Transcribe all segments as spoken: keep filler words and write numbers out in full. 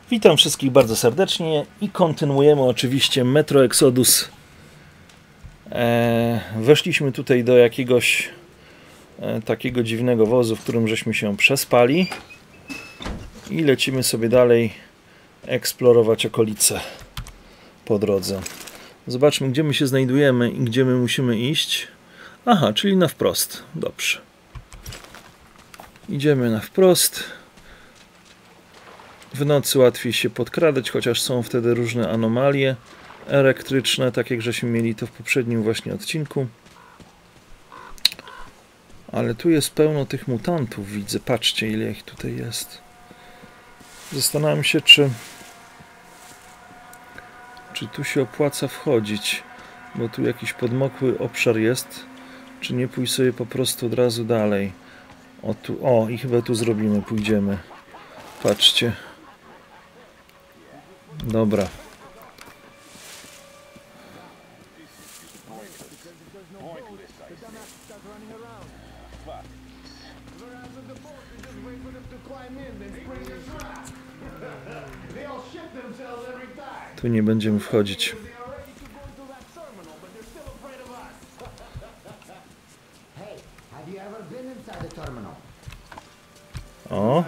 Witam wszystkich bardzo serdecznie i kontynuujemy oczywiście Metro Exodus. E, weszliśmy tutaj do jakiegoś e, takiego dziwnego wozu, w którym żeśmy się przespali i lecimy sobie dalej eksplorować okolice po drodze. Zobaczmy, gdzie my się znajdujemy i gdzie my musimy iść. Aha, czyli na wprost. Dobrze. Idziemy na wprost. W nocy łatwiej się podkradać, chociaż są wtedy różne anomalie elektryczne, tak jak żeśmy mieli to w poprzednim właśnie odcinku. Ale tu jest pełno tych mutantów, widzę. Patrzcie, ile ich tutaj jest. Zastanawiam się, czy czy tu się opłaca wchodzić, bo tu jakiś podmokły obszar jest, czy nie pójść sobie po prostu od razu dalej. O, tu, o i chyba tu zrobimy, pójdziemy. Patrzcie. Dobra. Tu nie będziemy wchodzić. O.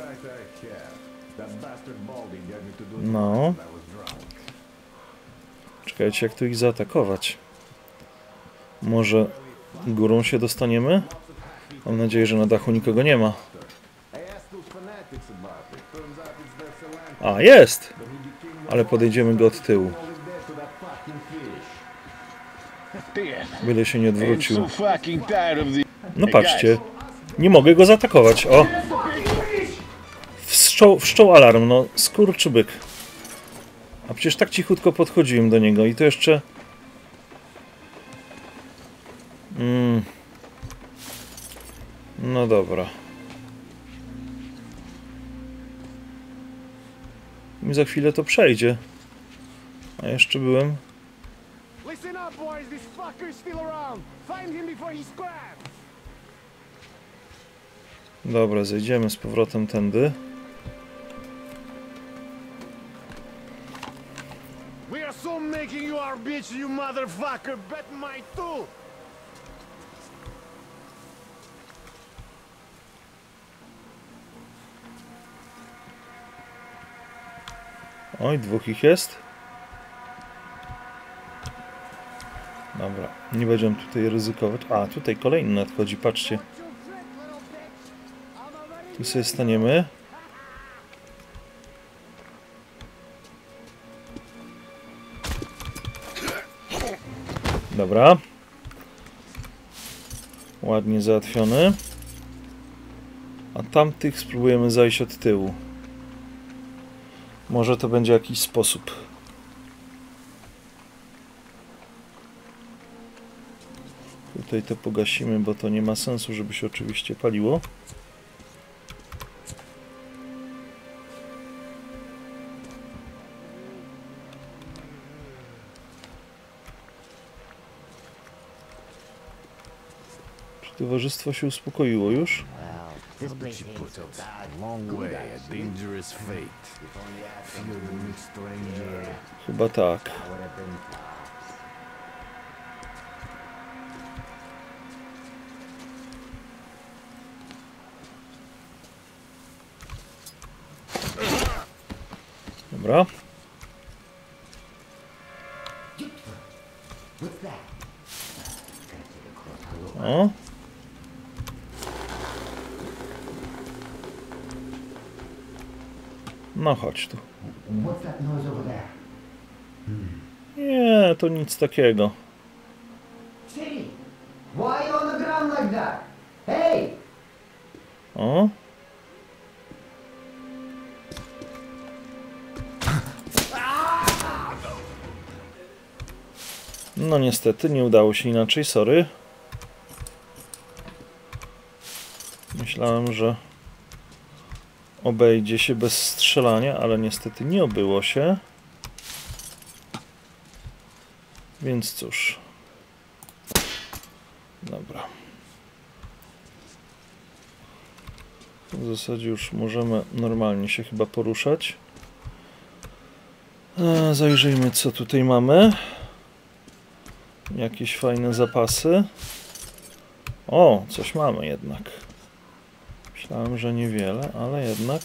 No. Czekajcie, jak tu ich zaatakować. Może górą się dostaniemy? Mam nadzieję, że na dachu nikogo nie ma. A, jest! Ale podejdziemy go od tyłu. Byle się nie odwrócił. No patrzcie. Nie mogę go zaatakować. O! Wszczął, wszczął alarm. No, skurczybyk. A przecież tak cichutko podchodziłem do niego i to jeszcze... Mm. No dobra. I za chwilę to przejdzie. A jeszcze byłem... Dobra, zejdziemy z powrotem tędy. Oj, dwóch ich jest. Dobra, nie będziemy tutaj ryzykować. A, tutaj kolejny nadchodzi, patrzcie. Tu sobie staniemy. Dobra. Ładnie załatwiony. A tamtych spróbujemy zajść od tyłu. Może to będzie jakiś sposób. Tutaj to pogasimy, bo to nie ma sensu, żeby się oczywiście paliło. Czy towarzystwo się uspokoiło już? Chyba tak. Dobra. O. No chodź tu. Nie, to nic takiego. O. No niestety, nie udało się inaczej, sorry. Myślałem, że obejdzie się bez strzelania, ale niestety nie obyło się. Więc cóż. Dobra. W zasadzie już możemy normalnie się chyba poruszać. E, zajrzyjmy, co tutaj mamy. Jakieś fajne zapasy. O, coś mamy jednak. Myślałem, że niewiele, ale jednak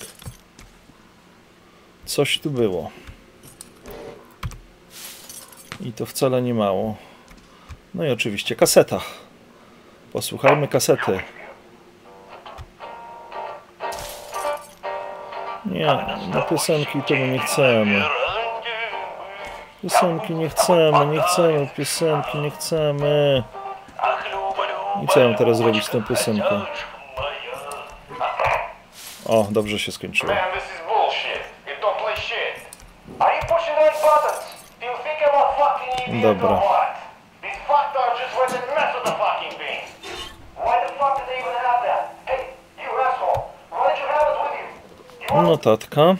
coś tu było. I to wcale nie mało. No i oczywiście kaseta. Posłuchajmy kasety. Nie, na piosenki to my nie chcemy. Piosenki nie chcemy, nie chcemy, piosenki nie chcemy. I co ja mam teraz zrobić z tą piosenką? O, dobrze się skończyło. Dobra. Notatka.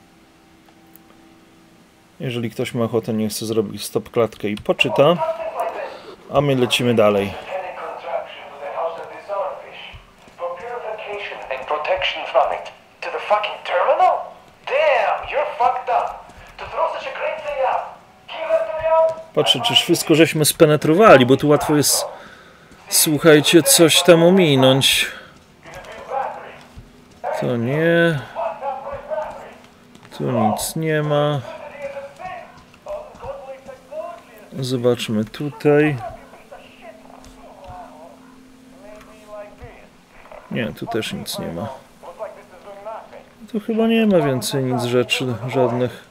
Jeżeli ktoś ma ochotę, nie chce zrobić stop klatkę i poczyta, a my lecimy dalej. Patrzę, czyż wszystko żeśmy spenetrowali, bo tu łatwo jest, słuchajcie, coś tam ominąć. To nie. Tu nic nie ma. Zobaczmy tutaj. Nie, tu też nic nie ma. Tu chyba nie ma więcej nic rzeczy żadnych.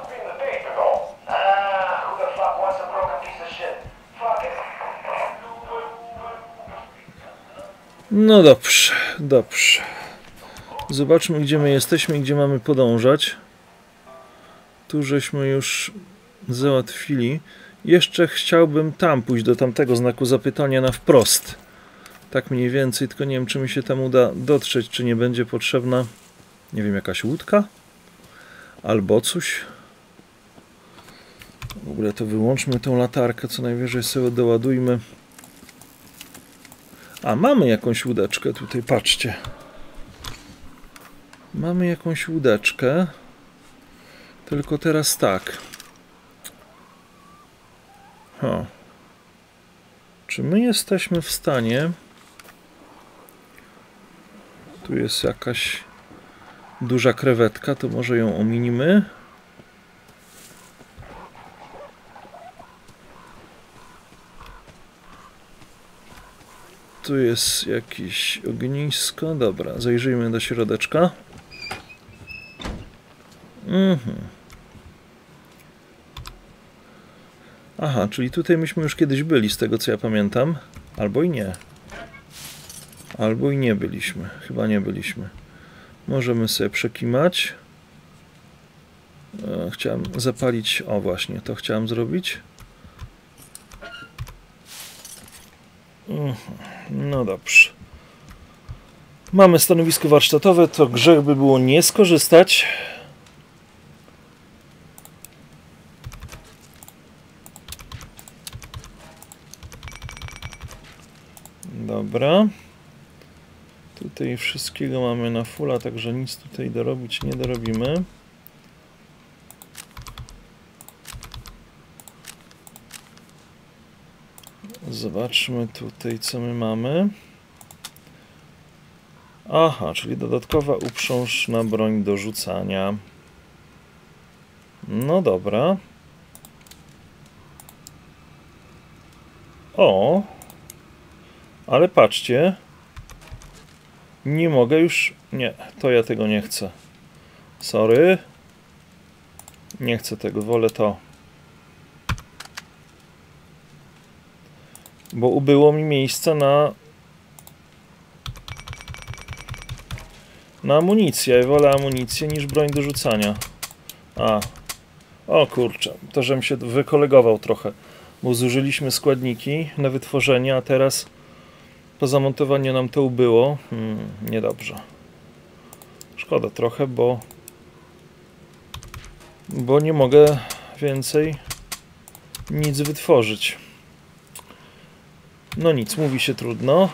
No dobrze, dobrze. Zobaczmy, gdzie my jesteśmy i gdzie mamy podążać. Tu żeśmy już załatwili. Jeszcze chciałbym tam pójść, do tamtego znaku zapytania na wprost. Tak mniej więcej, tylko nie wiem, czy mi się tam uda dotrzeć, czy nie będzie potrzebna, nie wiem, jakaś łódka? Albo coś. W ogóle to wyłączmy tą latarkę, co najwyżej sobie doładujmy. A, mamy jakąś łódeczkę tutaj, patrzcie. Mamy jakąś łódeczkę. Tylko teraz tak. Ha. Czy my jesteśmy w stanie... Tu jest jakaś duża krewetka, to może ją ominimy. Tu jest jakieś ognisko. Dobra, zajrzyjmy do środeczka. Mhm. Aha, czyli tutaj myśmy już kiedyś byli, z tego co ja pamiętam. Albo i nie. Albo i nie byliśmy. Chyba nie byliśmy. Możemy sobie przekimać. E, chciałem zapalić... O właśnie, to chciałem zrobić. Mhm. No dobrze. Mamy stanowisko warsztatowe, to grzech by było nie skorzystać. Dobra. Tutaj wszystkiego mamy na fulla, także nic tutaj dorobić nie dorobimy. Zobaczmy tutaj, co my mamy. Aha, czyli dodatkowa uprząż na broń do rzucania. No dobra. O! Ale patrzcie. Nie mogę już... Nie, to ja tego nie chcę. Sorry. Nie chcę tego, wolę to. Bo ubyło mi miejsca na... Na amunicję. Ja wolę amunicję niż broń do rzucania. A. O kurczę. To żebym się wykolegował trochę. Bo zużyliśmy składniki na wytworzenie, a teraz po zamontowaniu nam to ubyło. Hmm, niedobrze. Szkoda trochę, bo... Bo nie mogę więcej nic wytworzyć. No nic, mówi się trudno.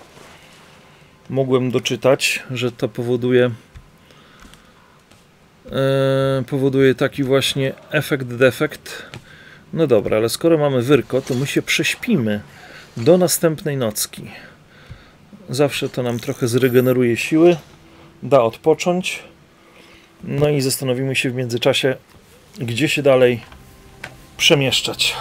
Mogłem doczytać, że to powoduje yy, powoduje taki właśnie efekt defekt. No dobra, ale skoro mamy wyrko, to my się prześpimy do następnej nocki. Zawsze to nam trochę zregeneruje siły, da odpocząć. No i zastanowimy się w międzyczasie, gdzie się dalej przemieszczać.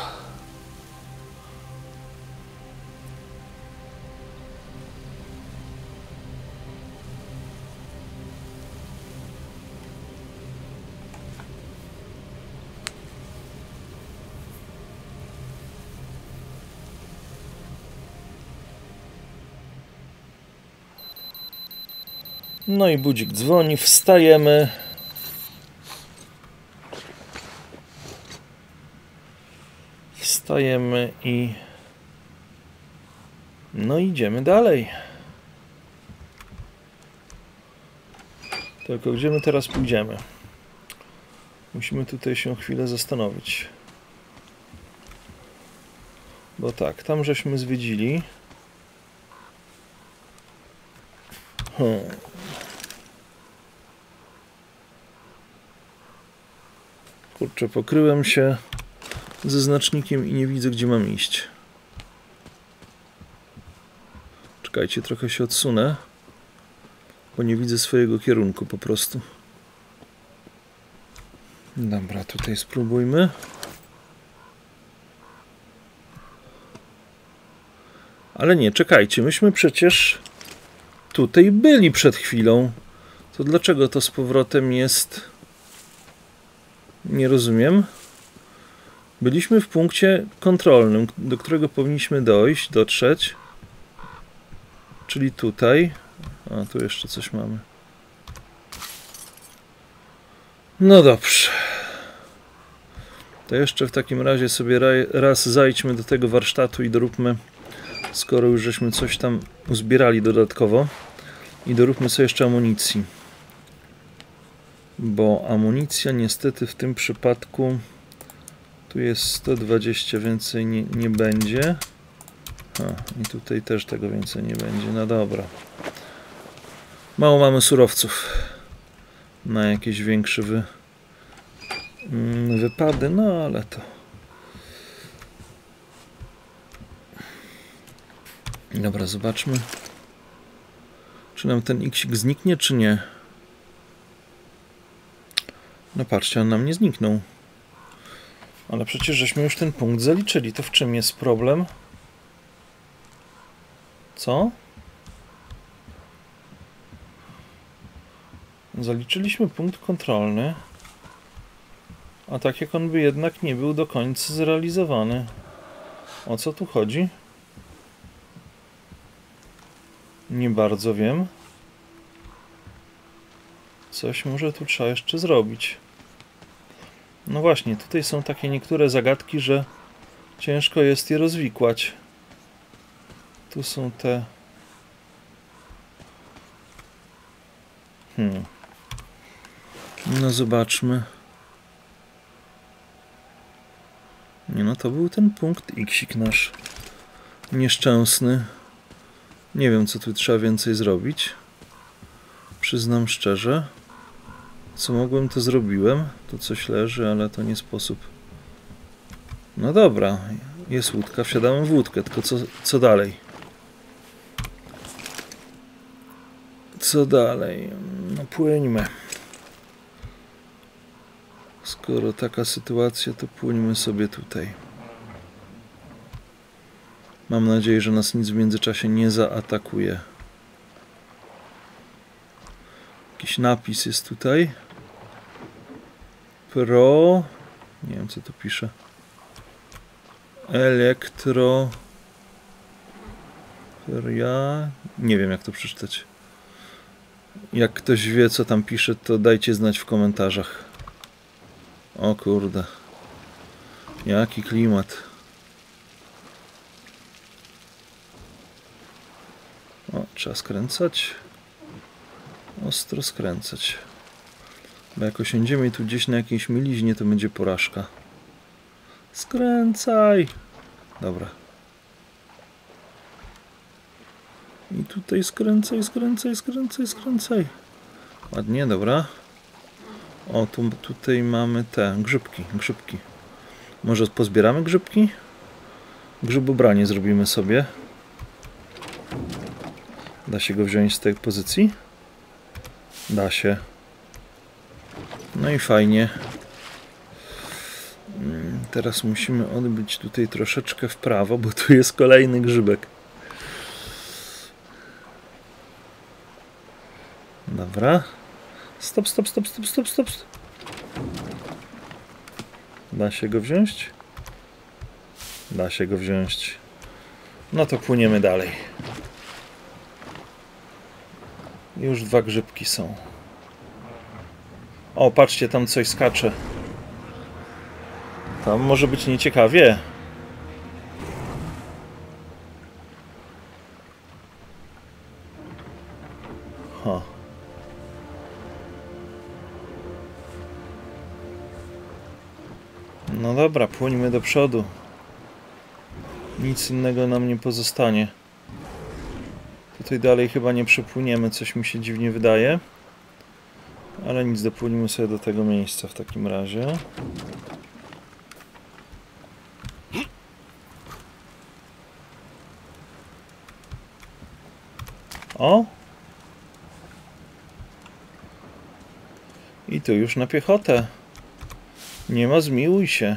No i budzik dzwoni, wstajemy. Wstajemy i no idziemy dalej. Tylko gdzie my teraz pójdziemy? Musimy tutaj się chwilę zastanowić. Bo tak, tam żeśmy zwiedzili. Hmm. Kurczę, pokryłem się ze znacznikiem i nie widzę, gdzie mam iść. Czekajcie, trochę się odsunę, bo nie widzę swojego kierunku po prostu. Dobra, tutaj spróbujmy. Ale nie, czekajcie, myśmy przecież tutaj byli przed chwilą. To dlaczego to z powrotem jest... Nie rozumiem. Byliśmy w punkcie kontrolnym, do którego powinniśmy dojść, dotrzeć. Czyli tutaj. A, tu jeszcze coś mamy. No dobrze. To jeszcze w takim razie sobie raz zajdźmy do tego warsztatu i doróbmy, skoro już żeśmy coś tam uzbierali dodatkowo, i doróbmy sobie jeszcze amunicji. Bo amunicja niestety w tym przypadku tu jest sto dwadzieścia, więcej nie, nie będzie. A, i tutaj też tego więcej nie będzie. No dobra. Mało mamy surowców na jakieś większe wy, wypady, no ale to... Dobra, zobaczmy, czy nam ten X-ik zniknie, czy nie. No patrzcie, on nam nie zniknął. Ale przecież żeśmy już ten punkt zaliczyli. To w czym jest problem? Co? Zaliczyliśmy punkt kontrolny. A tak jak on by jednak nie był do końca zrealizowany. O co tu chodzi? Nie bardzo wiem. Coś może tu trzeba jeszcze zrobić. No właśnie, tutaj są takie niektóre zagadki, że ciężko jest je rozwikłać. Tu są te... Hmm. No zobaczmy. Nie no, to był ten punkt X-ik nasz nieszczęsny. Nie wiem, co tu trzeba więcej zrobić. Przyznam szczerze. Co mogłem, to zrobiłem. Tu coś leży, ale to nie sposób. No dobra, jest łódka, wsiadamy w łódkę, tylko co, co dalej? Co dalej? No płyńmy. Skoro taka sytuacja, to płyńmy sobie tutaj. Mam nadzieję, że nas nic w międzyczasie nie zaatakuje. Jakiś napis jest tutaj. Pro... Nie wiem, co to pisze. Elektro... Ja... Nie wiem, jak to przeczytać. Jak ktoś wie, co tam pisze, to dajcie znać w komentarzach. O kurde. Jaki klimat. O, trzeba skręcać. Ostro skręcać. Bo jak osiądziemy tu gdzieś na jakiejś mieliźnie, to będzie porażka. Skręcaj! Dobra. I tutaj skręcaj, skręcaj, skręcaj, skręcaj. Ładnie, dobra. O, tu, tutaj mamy te grzybki, grzybki. Może pozbieramy grzybki? Grzybobranie zrobimy sobie. Da się go wziąć z tej pozycji? Da się. No i fajnie. Teraz musimy odbyć tutaj troszeczkę w prawo, bo tu jest kolejny grzybek. Dobra. Stop, stop, stop, stop, stop, stop. Da się go wziąć? Da się go wziąć. No to płyniemy dalej. Już dwa grzybki są. O, patrzcie, tam coś skacze. Tam może być nieciekawie. Ha. No dobra, płyńmy do przodu. Nic innego nam nie pozostanie. Tutaj dalej chyba nie przepłyniemy, coś mi się dziwnie wydaje. Ale nic, dopłynimy sobie do tego miejsca w takim razie. O! I tu już na piechotę. Nie ma zmiłuj się.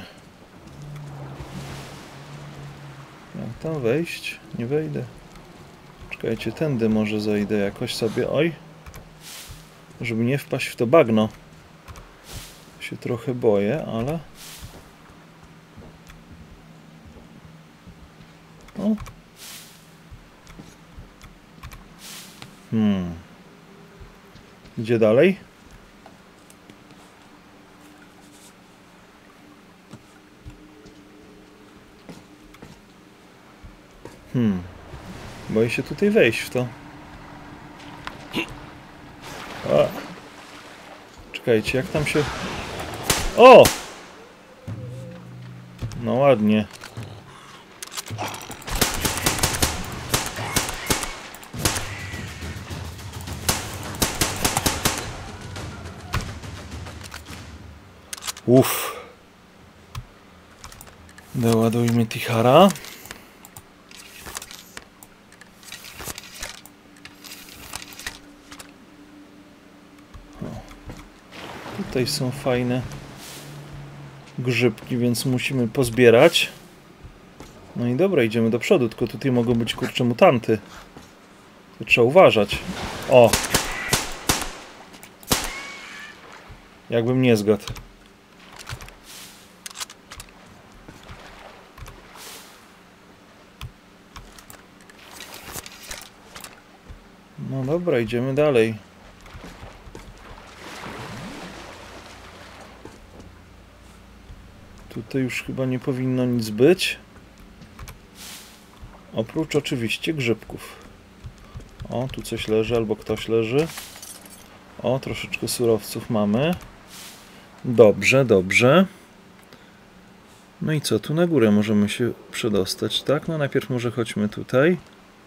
Jak tam wejść? Nie wejdę. Czekajcie, tędy może zejdę jakoś sobie. Oj! Żeby nie wpaść w to bagno. Się trochę boję, ale... O! Hmm. Gdzie dalej? Hmm. Boję się tutaj wejść w to. A. Czekajcie, jak tam się... O! No ładnie. Uff. Doładujmy tichara. Tutaj są fajne grzybki, więc musimy pozbierać. No i dobra, idziemy do przodu, tylko tutaj mogą być kurcze mutanty. To trzeba uważać. O! Jakbym nie zgadł. No dobra, idziemy dalej. Tutaj już chyba nie powinno nic być. Oprócz oczywiście grzybków. O, tu coś leży, albo ktoś leży. O, troszeczkę surowców mamy. Dobrze, dobrze. No i co? Tu na górę możemy się przedostać, tak? No najpierw może chodźmy tutaj.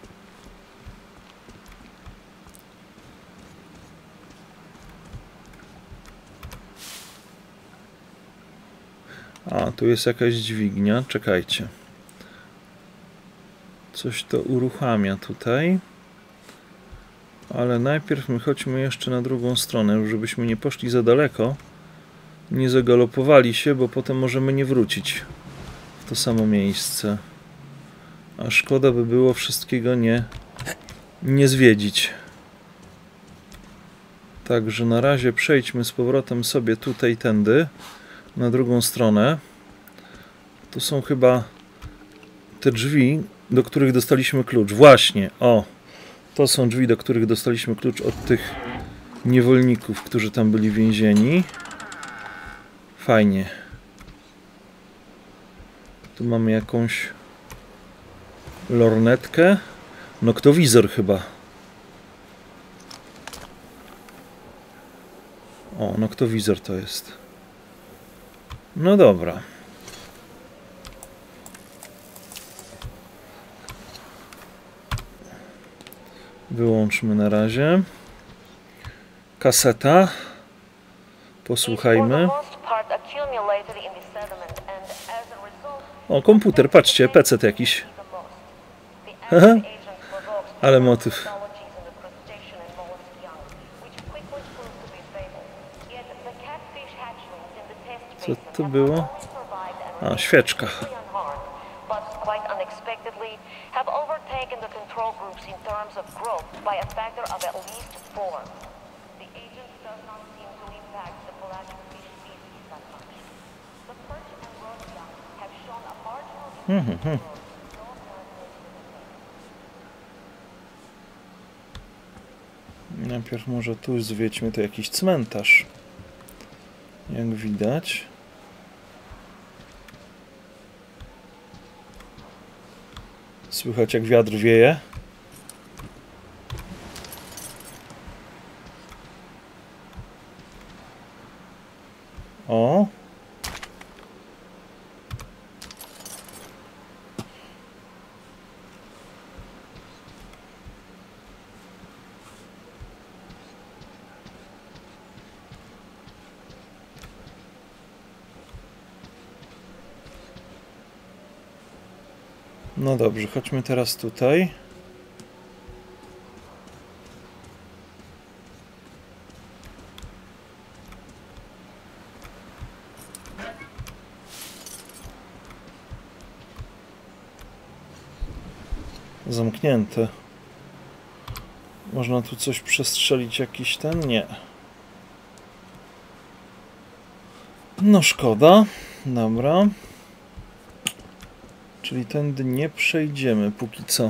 A, tu jest jakaś dźwignia. Czekajcie. Coś to uruchamia tutaj. Ale najpierw my chodźmy jeszcze na drugą stronę, żebyśmy nie poszli za daleko. Nie zagalopowali się, bo potem możemy nie wrócić w to samo miejsce. A szkoda by było wszystkiego nie, nie zwiedzić. Także na razie przejdźmy z powrotem sobie tutaj tędy. Na drugą stronę. To są chyba te drzwi, do których dostaliśmy klucz. Właśnie, o! To są drzwi, do których dostaliśmy klucz od tych niewolników, którzy tam byli więzieni. Fajnie. Tu mamy jakąś lornetkę. Noktowizor chyba. O, noktowizor to jest. No dobra. Wyłączmy na razie. Kaseta. Posłuchajmy. O, komputer, patrzcie, P C jakiś. Haha. Ale motyw. Co to było? A, świeczka. Hmm, hmm. Najpierw może tu zwiedźmy, to jakiś cmentarz. Jak widać. Słychać, jak wiatr wieje. O. No dobrze, chodźmy teraz tutaj. Zamknięte. Można tu coś przestrzelić, jakiś ten? Nie. No szkoda. Dobra. Czyli tędy nie przejdziemy póki co.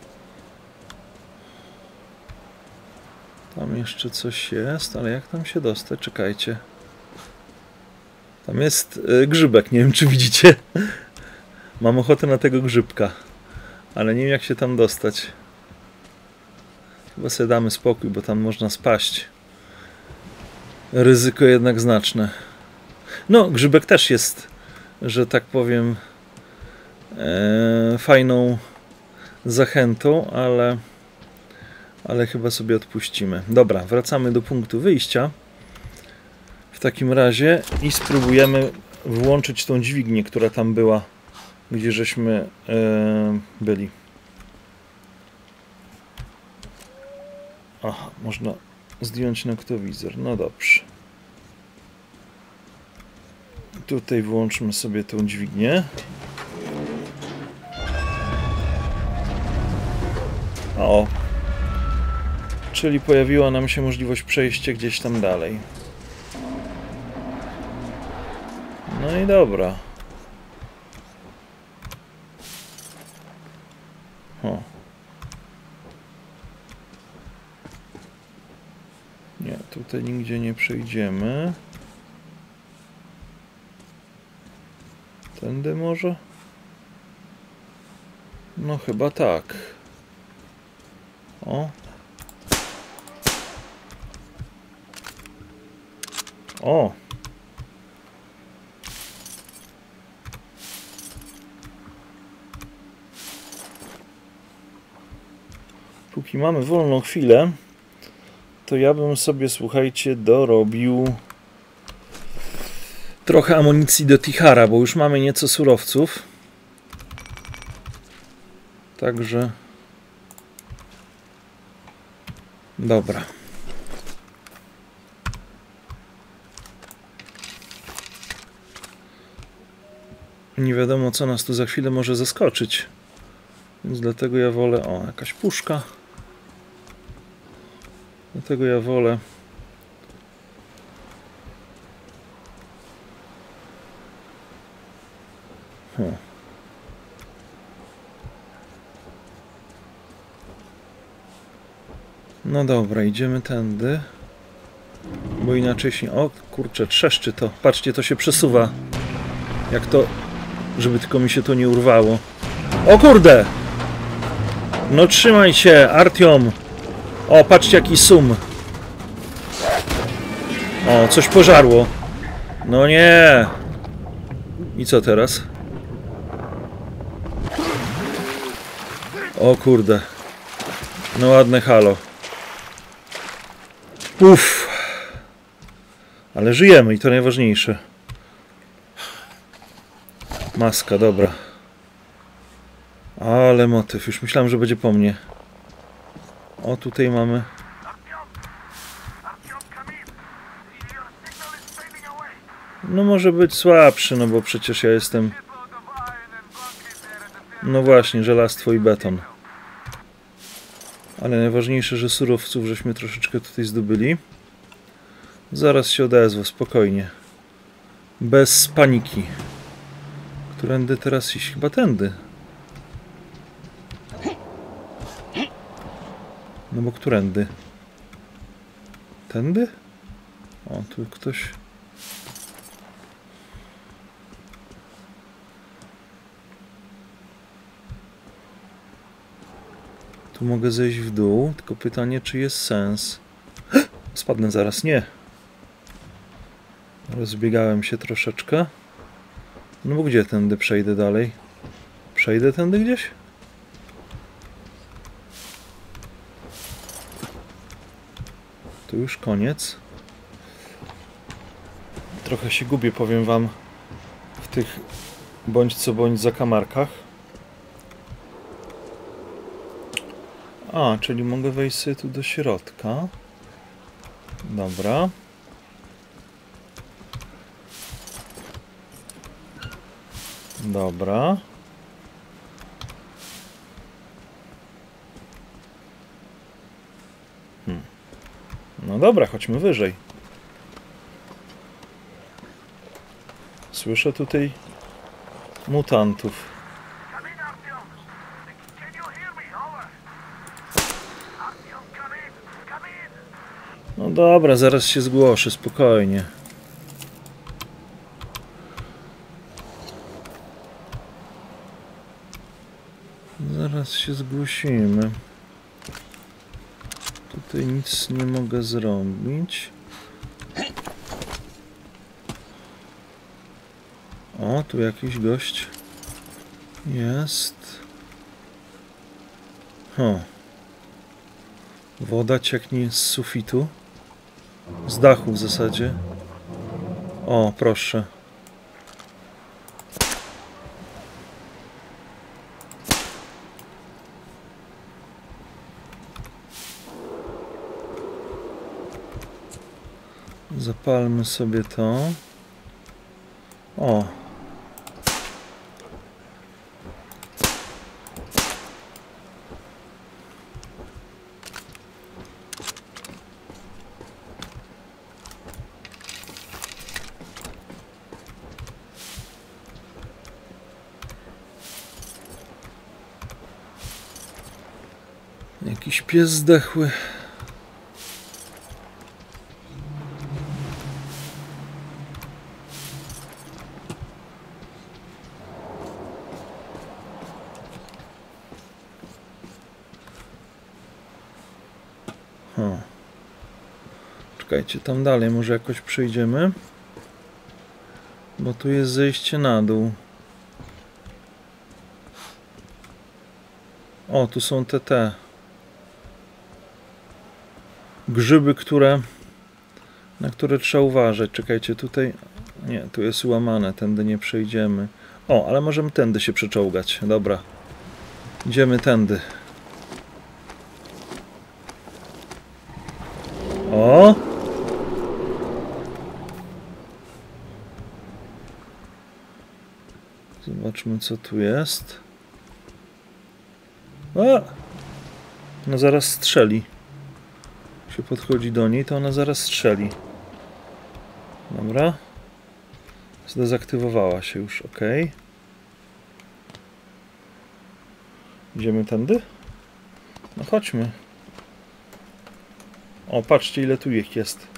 Tam jeszcze coś jest, ale jak tam się dostać? Czekajcie. Tam jest y, grzybek, nie wiem czy widzicie. Mam ochotę na tego grzybka. Ale nie wiem jak się tam dostać. Chyba sobie damy spokój, bo tam można spaść. Ryzyko jednak znaczne. No, grzybek też jest, że tak powiem, e, fajną zachętą, ale, ale chyba sobie odpuścimy. Dobra, wracamy do punktu wyjścia. W takim razie i spróbujemy włączyć tą dźwignię, która tam była, gdzie żeśmy e, byli. Aha, można zdjąć noktowizor. No dobrze. Tutaj włączmy sobie tą dźwignię. O. Czyli pojawiła nam się możliwość przejścia gdzieś tam dalej. No i dobra. O. Nie, tutaj nigdzie nie przejdziemy. Tędy może? No chyba tak. O. O. Póki mamy wolną chwilę, to ja bym sobie, słuchajcie, dorobił trochę amunicji do Tichara, bo już mamy nieco surowców. Także... Dobra. Nie wiadomo, co nas tu za chwilę może zaskoczyć. Więc dlatego ja wolę... O, jakaś puszka. Dlatego ja wolę... Hmm. No dobra, idziemy tędy. Bo inaczej się... O, kurczę, trzeszczy to. Patrzcie, to się przesuwa. Jak to... Żeby tylko mi się to nie urwało. O kurde! No trzymaj się, Artyom! O, patrzcie jaki sum. O, coś pożarło. No nie! I co teraz? O kurde. No ładne halo. Uff. Ale żyjemy i to najważniejsze. Maska, dobra. Ale motyw. Już myślałem, że będzie po mnie. O, tutaj mamy... No może być słabszy, no bo przecież ja jestem... No właśnie, żelastwo i beton. Ale najważniejsze, że surowców żeśmy troszeczkę tutaj zdobyli. Zaraz się odezwę, spokojnie. Bez paniki. Którędy teraz iść? Chyba tędy. No bo którędy? Tędy? O, tu ktoś... Tu mogę zejść w dół, tylko pytanie, czy jest sens. Spadnę zaraz, nie. Rozbiegałem się troszeczkę. No bo gdzie tędy przejdę dalej? Przejdę tędy gdzieś? Tu już koniec. Trochę się gubię, powiem wam, w tych bądź co bądź zakamarkach. A, czyli mogę wejść sobie tu do środka. Dobra. Dobra. Hmm. No dobra, chodźmy wyżej. Słyszę tutaj mutantów. No dobra, zaraz się zgłoszę, spokojnie. Zaraz się zgłosimy. Tutaj nic nie mogę zrobić. O, tu jakiś gość jest. O. Woda cieknie z sufitu. Z dachu w zasadzie. O, proszę. Zapalmy sobie to. O. Jakiś pies zdechły. O. Czekajcie, tam dalej może jakoś przejdziemy. Bo tu jest zejście na dół. O, tu są te te grzyby, które na które trzeba uważać. Czekajcie, tutaj nie, tu jest łamane, tędy nie przejdziemy. O, ale możemy tędy się przeczołgać. Dobra. Idziemy tędy. O! Zobaczmy, co tu jest. A! No zaraz strzeli. Jak się podchodzi do niej, to ona zaraz strzeli. Dobra. Zdezaktywowała się już, ok. Idziemy tędy? No chodźmy. O, patrzcie, ile tu ich jest.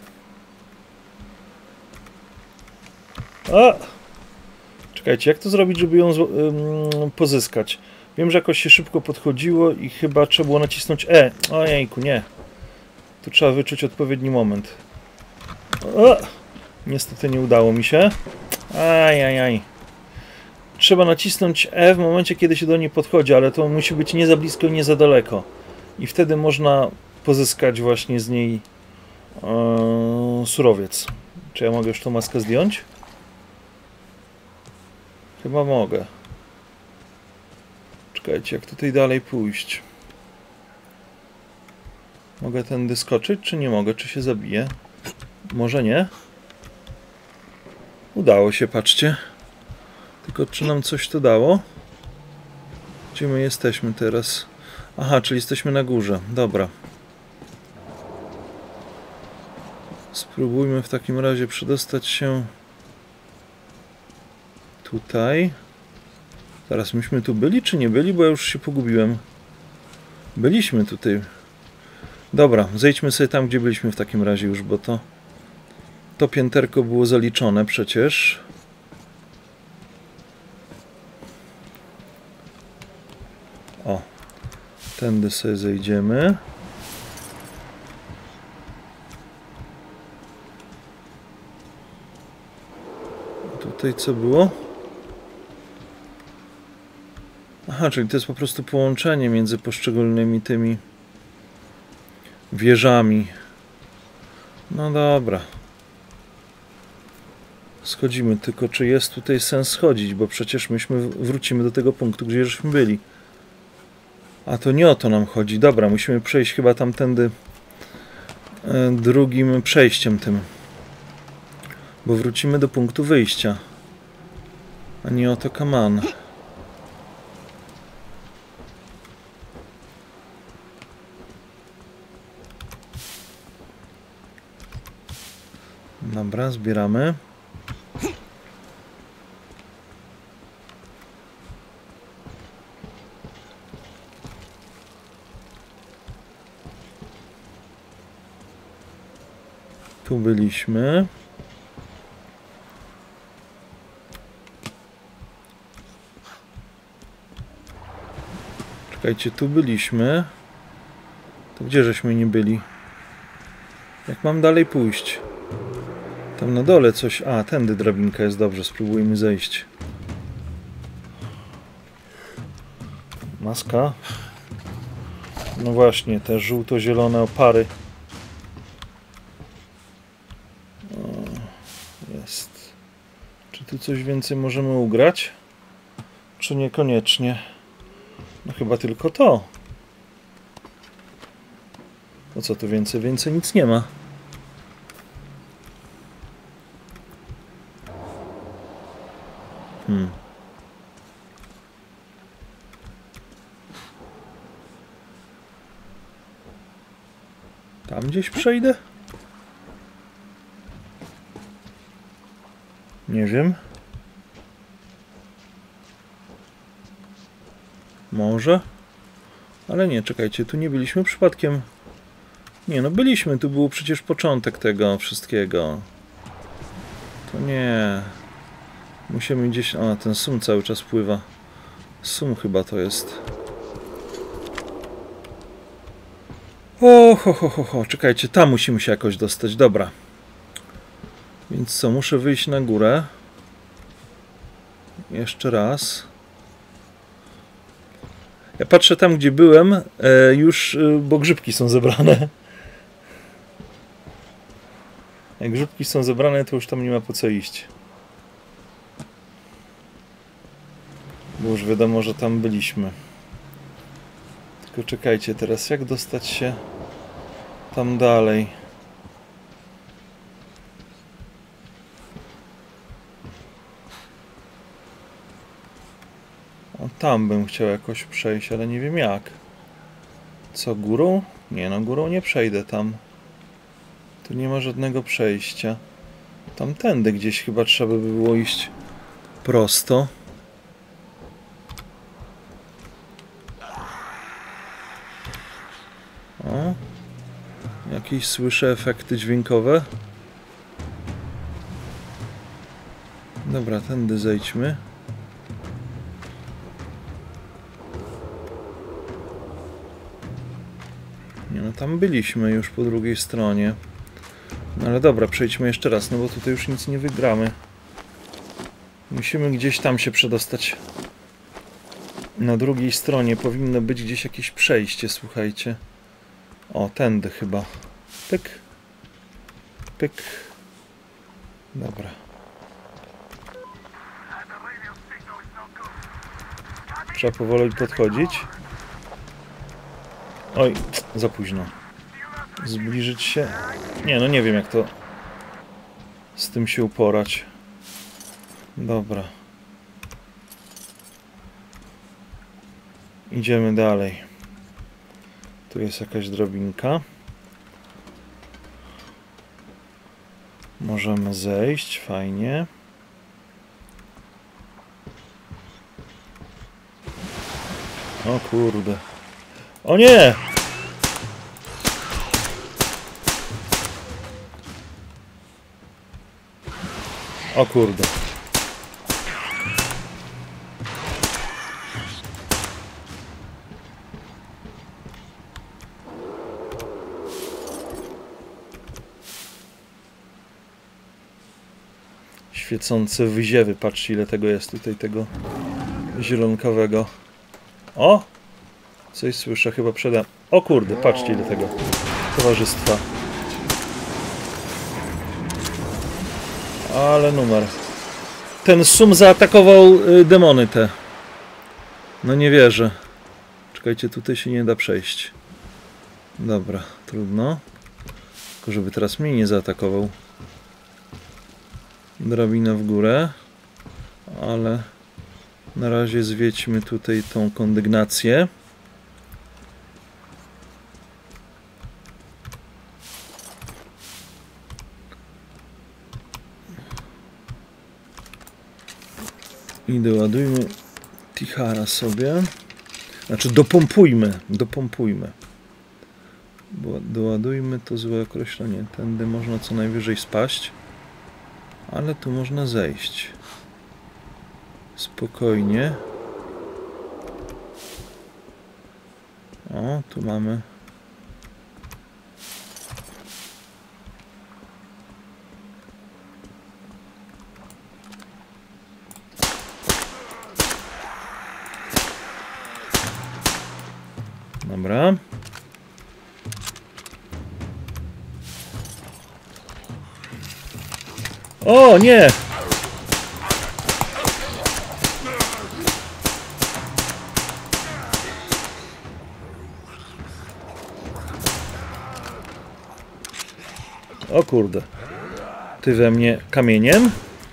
A! Czekajcie, jak to zrobić, żeby ją ym, pozyskać? Wiem, że jakoś się szybko podchodziło i chyba trzeba było nacisnąć E. Ojejku, nie. Tu trzeba wyczuć odpowiedni moment. O! Niestety nie udało mi się. Ajajaj. Trzeba nacisnąć E w momencie, kiedy się do niej podchodzi, ale to musi być nie za blisko i nie za daleko. I wtedy można pozyskać właśnie z niej e, surowiec. Czy ja mogę już tą maskę zdjąć? Chyba mogę. Czekajcie, jak tutaj dalej pójść? Mogę tędy skoczyć, czy nie mogę? Czy się zabiję? Może nie? Udało się, patrzcie. Tylko czy nam coś to dało? Gdzie my jesteśmy teraz? Aha, czyli jesteśmy na górze. Dobra. Spróbujmy w takim razie przedostać się tutaj. Zaraz, myśmy tu byli, czy nie byli? Bo ja już się pogubiłem. Byliśmy tutaj. Dobra, zejdźmy sobie tam, gdzie byliśmy w takim razie już, bo to to pięterko było zaliczone przecież. O, tędy sobie zejdziemy. Tutaj co było? Aha, czyli to jest po prostu połączenie między poszczególnymi tymi wieżami. No dobra. Schodzimy, tylko czy jest tutaj sens schodzić, bo przecież myśmy wrócimy do tego punktu, gdzie żeśmy byli. A to nie o to nam chodzi. Dobra, musimy przejść chyba tamtędy e, drugim przejściem tym. Bo wrócimy do punktu wyjścia. A nie o to kaman. Dobra, zbieramy. Tu byliśmy. Czekajcie, tu byliśmy. To gdzie żeśmy nie byli? Jak mam dalej pójść? Tam na dole coś... A, tędy drabinka jest, dobrze, spróbujmy zejść. Maska. No właśnie, te żółto-zielone opary. O, jest. Czy tu coś więcej możemy ugrać? Czy niekoniecznie? No chyba tylko to. No co tu więcej? Więcej nic nie ma. Hmm. Tam gdzieś przejdę? Nie wiem. Może? Ale nie, czekajcie, tu nie byliśmy przypadkiem. Nie, no byliśmy, tu był przecież początek tego wszystkiego. To nie. Musimy gdzieś... A, ten sum cały czas pływa. Sum chyba to jest. O, ho, ho, ho, ho. Czekajcie, tam musimy się jakoś dostać. Dobra. Więc co, muszę wyjść na górę. Jeszcze raz. Ja patrzę tam, gdzie byłem, e, już, e, bo grzybki są zebrane. Jak grzybki są zebrane, to już tam nie ma po co iść. Bo już wiadomo, że tam byliśmy. Tylko czekajcie teraz, jak dostać się tam dalej? O, tam bym chciał jakoś przejść, ale nie wiem jak. Co, górą? Nie, no górą nie przejdę tam. Tu nie ma żadnego przejścia. Tamtędy gdzieś chyba trzeba by było iść prosto. O, jakieś słyszę efekty dźwiękowe. Dobra, tędy zejdźmy. Nie, no tam byliśmy już po drugiej stronie. No ale dobra, przejdźmy jeszcze raz, no bo tutaj już nic nie wygramy. Musimy gdzieś tam się przedostać. Na drugiej stronie powinno być gdzieś jakieś przejście, słuchajcie. O, tędy chyba. Pyk. Pyk. Dobra. Trzeba powoli podchodzić. Oj, za późno. Zbliżyć się. Nie, no nie wiem jak to z tym się uporać. Dobra. Idziemy dalej. Tu jest jakaś drabinka. Możemy zejść, fajnie. O kurde. O nie! O kurde. Świecące wyziewy. Patrzcie, ile tego jest tutaj, tego zielonkowego. O! Coś słyszę, chyba przede... O kurde, patrzcie, ile tego towarzystwa. Ale numer. Ten Sum zaatakował y, demony te. No nie wierzę. Czekajcie, tutaj się nie da przejść. Dobra, trudno. Tylko żeby teraz mnie nie zaatakował. Drabina w górę. Ale na razie zwiedźmy tutaj tą kondygnację. I doładujmy Tihara sobie. Znaczy dopompujmy, dopompujmy. Bo doładujmy to złe określenie. Tędy można co najwyżej spaść. Ale tu można zejść. Spokojnie. O, tu mamy. Dobra. O, nie! O kurde. Ty we mnie kamieniem?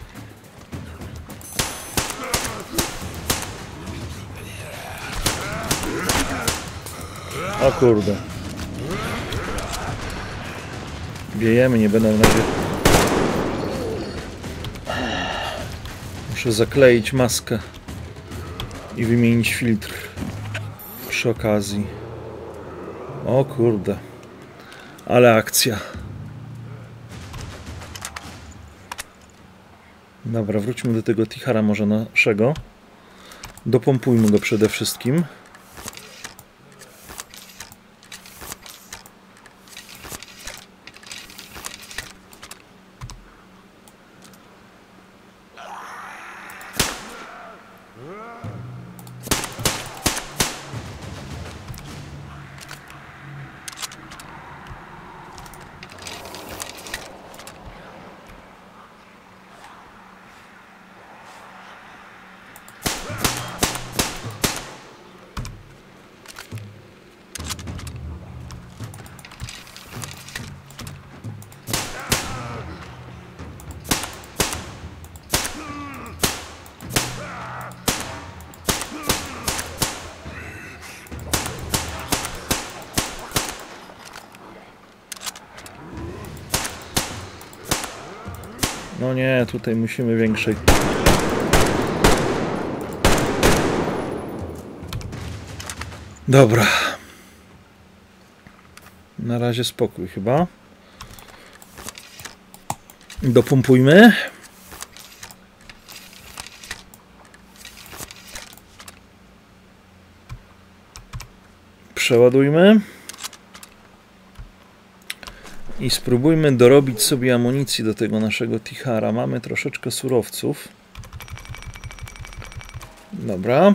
O kurde. Wiejemy, nie będę na razie. Muszę zakleić maskę i wymienić filtr przy okazji. O kurde. Ale akcja. Dobra, wróćmy do tego Tihara może naszego. Dopompujmy go przede wszystkim. No nie, tutaj musimy większej. Dobra. Na razie spokój chyba. Dopompujmy. Przeładujmy. I spróbujmy dorobić sobie amunicji do tego naszego Tihara. Mamy troszeczkę surowców. Dobra.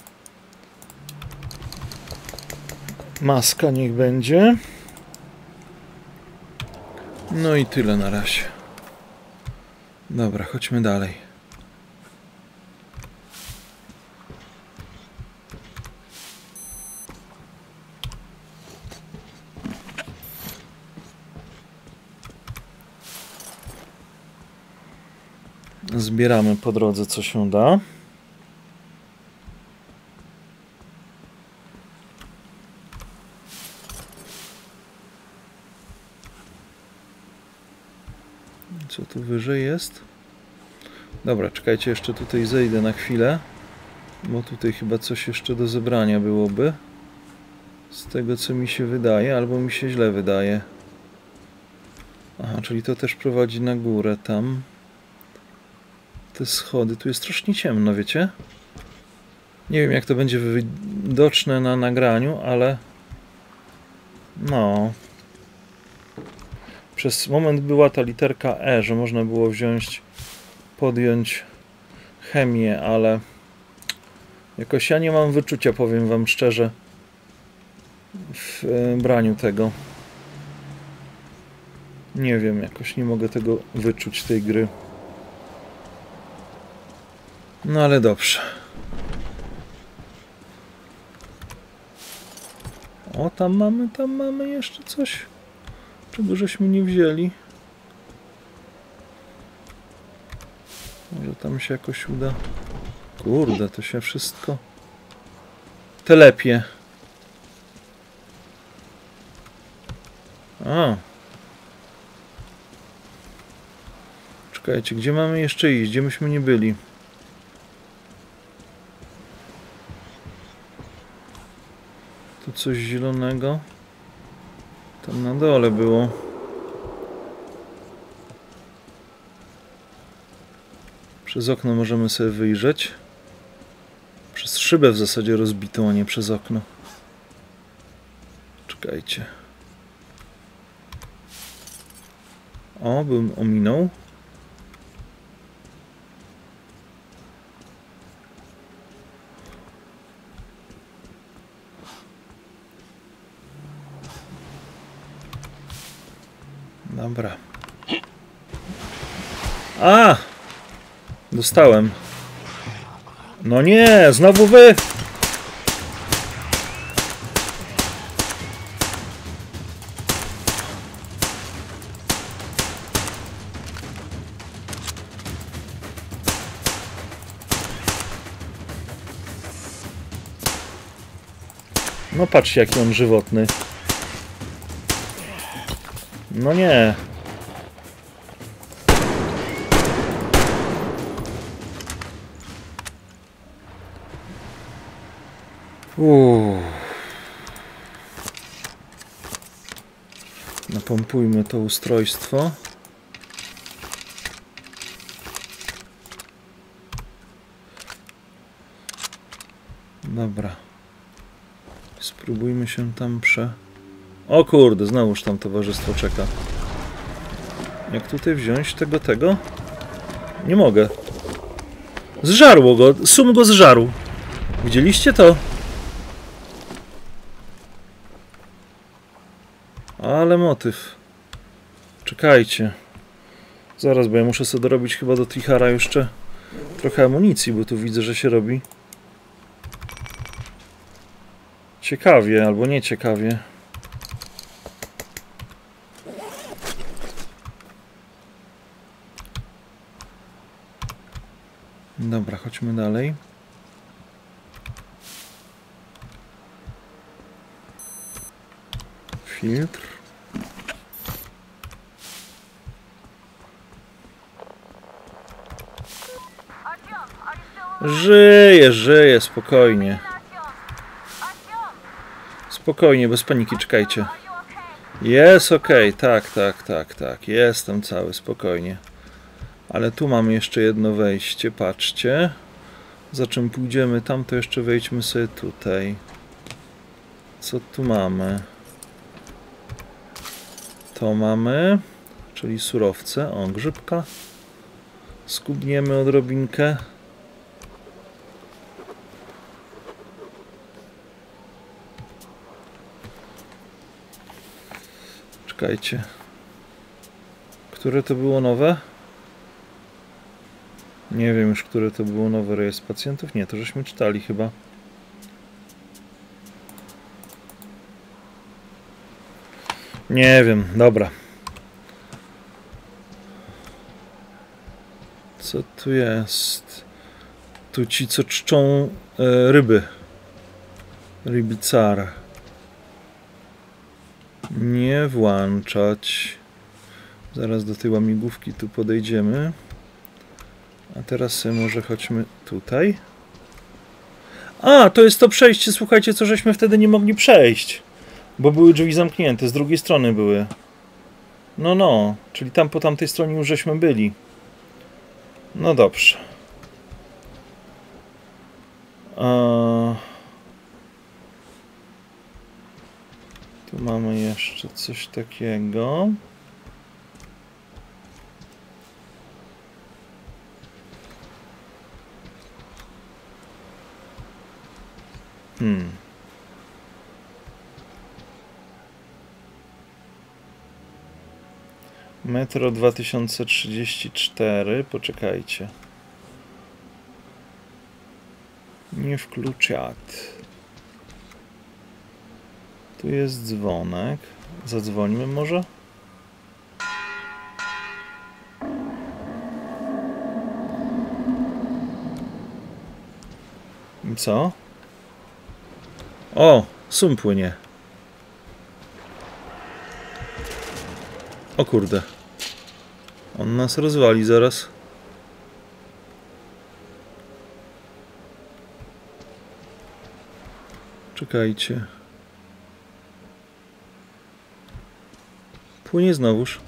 Maska niech będzie. No i tyle na razie. Dobra, chodźmy dalej. Zbieramy po drodze, co się da. Co tu wyżej jest? Dobra, czekajcie, jeszcze tutaj zejdę na chwilę, bo tutaj chyba coś jeszcze do zebrania byłoby. Z tego, co mi się wydaje, albo mi się źle wydaje. Aha, czyli to też prowadzi na górę tam. Te schody. Tu jest strasznie ciemno, wiecie? Nie wiem, jak to będzie widoczne na nagraniu, ale... No... Przez moment była ta literka E, że można było wziąć, podjąć chemię, ale... Jakoś ja nie mam wyczucia, powiem wam szczerze, w braniu tego. Nie wiem, jakoś nie mogę tego wyczuć, tej gry. No ale dobrze. O, tam mamy, tam mamy jeszcze coś, czego żeśmy nie wzięli. Może tam się jakoś uda. Kurde, to się wszystko telepie. A. Czekajcie, gdzie mamy jeszcze iść? Gdzie myśmy nie byli? Tu coś zielonego. Tam na dole było. Przez okno możemy sobie wyjrzeć. Przez szybę w zasadzie rozbitą, a nie przez okno. Czekajcie. O, bym ominął. Dobra. A! Dostałem. No nie, znowu wy! No patrzcie, jaki on żywotny. No nie. Uuu. Napompujmy to ustrojstwo. Dobra. Spróbujmy się tam prze... O kurde, znowuż tam towarzystwo czeka. Jak tutaj wziąć tego, tego? Nie mogę. Zżarło go, sum go zżarł. Widzieliście to? Ale motyw. Czekajcie. Zaraz, bo ja muszę sobie dorobić chyba do Trichara jeszcze trochę amunicji, bo tu widzę, że się robi ciekawie, albo nie ciekawie. Dobra, chodźmy dalej. Filtr. Żyję, żyję, spokojnie. Spokojnie, bez paniki, czekajcie. Jest okej, tak, tak, tak, tak. Jestem cały, spokojnie. Ale tu mamy jeszcze jedno wejście, patrzcie. Za czym pójdziemy tam, to jeszcze wejdźmy sobie tutaj. Co tu mamy? To mamy, czyli surowce. O, grzybka. Skubniemy odrobinkę. Czekajcie. Które to było nowe? Nie wiem już, które to było nowy rejestr pacjentów. Nie, to żeśmy czytali chyba. Nie wiem, dobra. Co tu jest? Tu ci, co czczą e, ryby. Rybicar. Nie włączać. Zaraz do tej łamigłówki tu podejdziemy. A teraz sobie może chodźmy tutaj. A, to jest to przejście, słuchajcie, co żeśmy wtedy nie mogli przejść. Bo były drzwi zamknięte, z drugiej strony były. No, no, czyli tam po tamtej stronie już żeśmy byli. No dobrze. A... Tu mamy jeszcze coś takiego. Hmm. Metro dwa tysiące trzydzieści cztery. Poczekajcie. Nie wkluczat. Tu jest dzwonek. Zadzwońmy może? I co? O! Sum płynie. O kurde. On nas rozwali zaraz. Czekajcie. Płynie znowuż.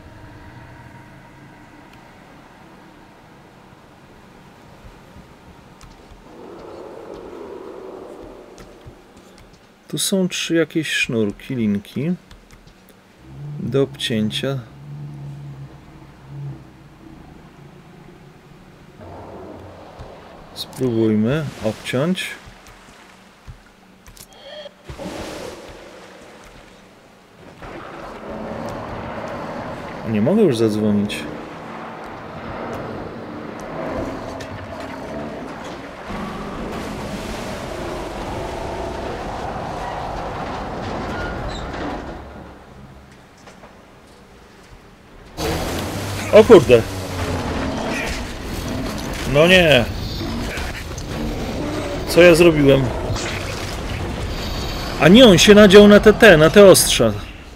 Tu są trzy jakieś sznurki, linki do obcięcia. Spróbujmy obciąć. Nie mogę już zadzwonić. O kurde. No nie. Co ja zrobiłem? A nie, on się nadział na te, te, na te ostrza.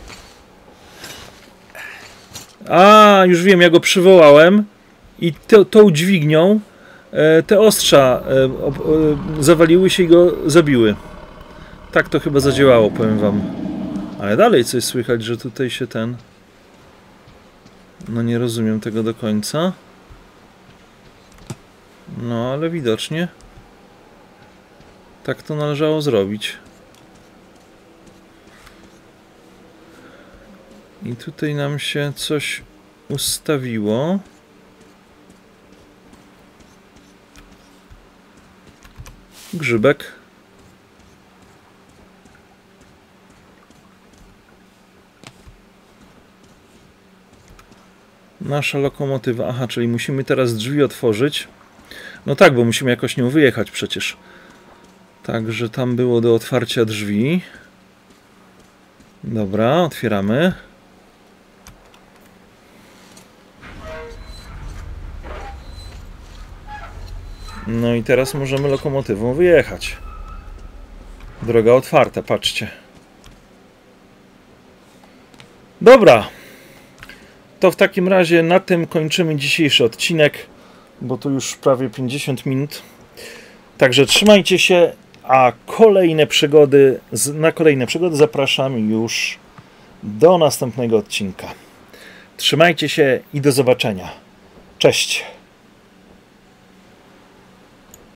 A, już wiem, ja go przywołałem i to, tą dźwignią e, te ostrza e, e, zawaliły się i go zabiły. Tak to chyba zadziałało, powiem wam. Ale dalej coś słychać, że tutaj się ten... No nie rozumiem tego do końca. No, ale widocznie tak to należało zrobić. I tutaj nam się coś ustawiło. Grzybek. Nasza lokomotywa. Aha, czyli musimy teraz drzwi otworzyć. No tak, bo musimy jakoś nią wyjechać przecież. Także tam było do otwarcia drzwi. Dobra, otwieramy. No i teraz możemy lokomotywą wyjechać. Droga otwarta, patrzcie. Dobra. To w takim razie na tym kończymy dzisiejszy odcinek, bo tu już prawie pięćdziesiąt minut. Także trzymajcie się, a kolejne przygody, na kolejne przygody zapraszam już do następnego odcinka. Trzymajcie się i do zobaczenia. Cześć!